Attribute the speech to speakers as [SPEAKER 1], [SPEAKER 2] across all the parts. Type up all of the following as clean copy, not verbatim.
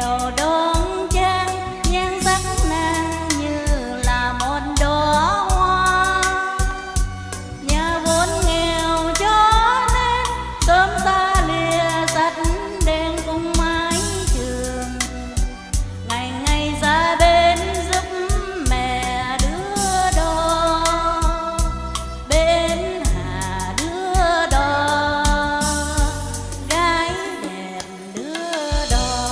[SPEAKER 1] nghèo đón trang, nhan sắc nàng như là một đóa hoa. Nhà vốn nghèo cho nên sớm xa lìa sắt đèn cùng mái trường, ngày ngày ra bên giúp mẹ đưa đò, bên Hà đưa đò, gái đẹp đưa đò.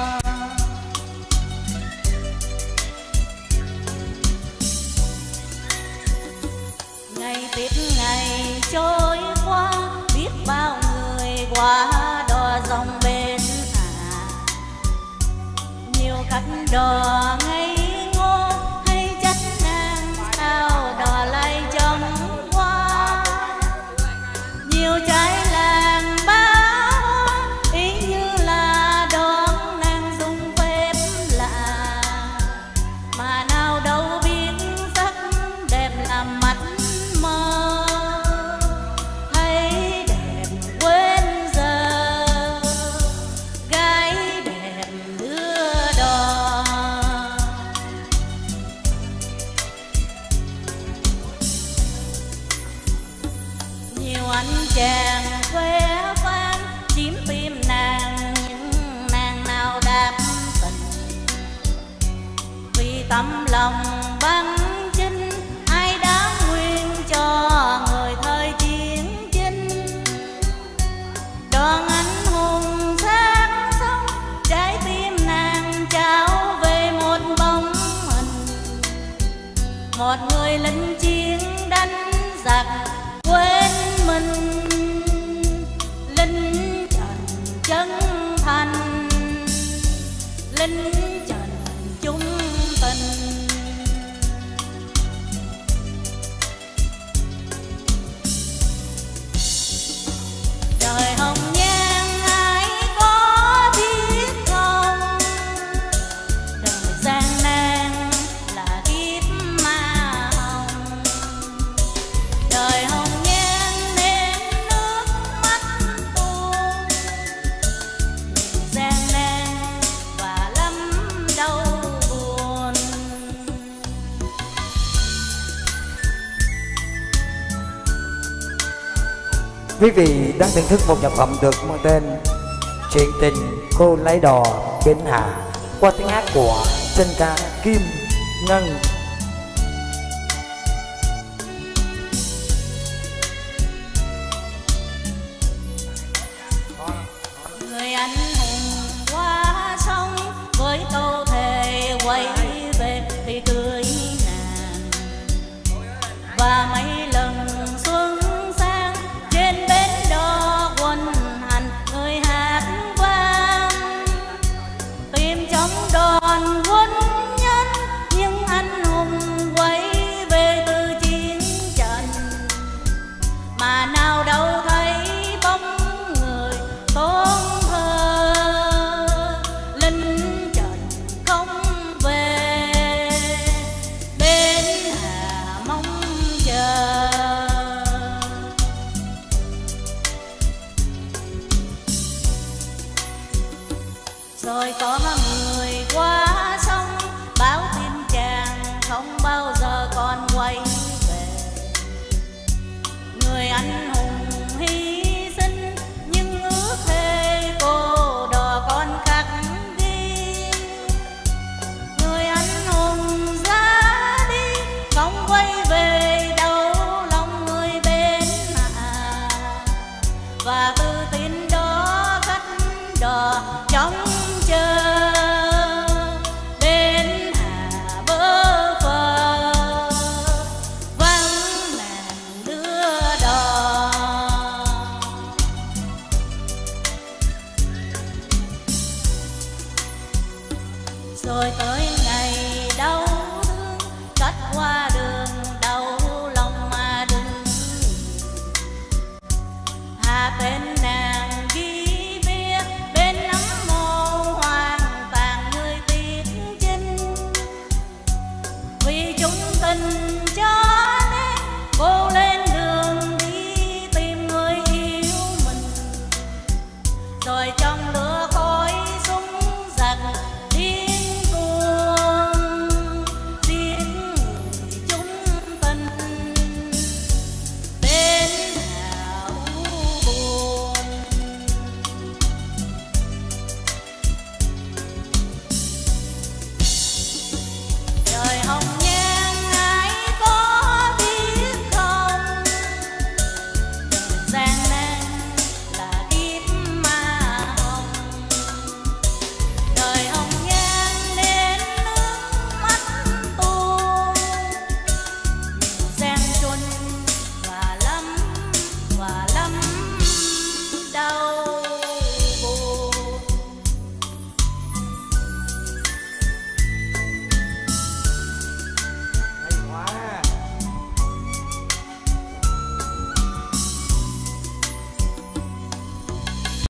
[SPEAKER 1] Ngày tiếp ngày trôi qua, biết bao người qua đò dòng bên Hà. Nhiều khách đò ngây ngô hay trách nàng sao đò lại chóng qua. Nhiều trái làng báo ý như là đón nàng dùng phép lạ, mà nào đâu biết sắc đẹp làm mắt mơ, thấy đẹp quên giờ, gái đẹp đưa đò. Nhiều anh chàng khoe khoang chiếm tim nàng, nhưng nàng nào đáp tình, vì tấm lòng băng chinh ai đã nguyên cho người thời chiến chinh. Đoàn anh hùng sáng sống, trái tim nàng trao về một bóng hình, một người lính chiến đánh giặc quên mình, lính trần chân thành, lính trần trung tình. Đời hồng nhan ai có biết không, đời gian nan là kiếp ma hồng. Đời hồng nhan nên nước mắt tuôn, gian nan và lắm đau buồn.
[SPEAKER 2] Quý vị đang thưởng thức một nhạc phẩm được mang tên Chuyện tình cô lái đò Bến Hà qua tiếng hát của chân ca Kim Ngân.
[SPEAKER 1] Người anh hùng qua sông với câu thề quay về thì cưới nàng, và mấy lần xuân sang trên bến đò quân hành người hát vang, tìm trong đoàn quân nhân nhưng anh hùng quay về từ chiến trận, mà nào đâu thấy bóng người tôn thờ, lính trần không về, bên Hà mong chờ. Rồi có người qua sông báo tin chàng không bao giờ còn quay về, người anh hùng hy sinh nhưng ước thề cô đò con khắc ghi. Người anh hùng ra đi không quay về đâu lòng người bên Hà, và từ tin đó khách đò trong chờ bên Hà bơ phờ, vắng nàng đưa đò. Rồi tới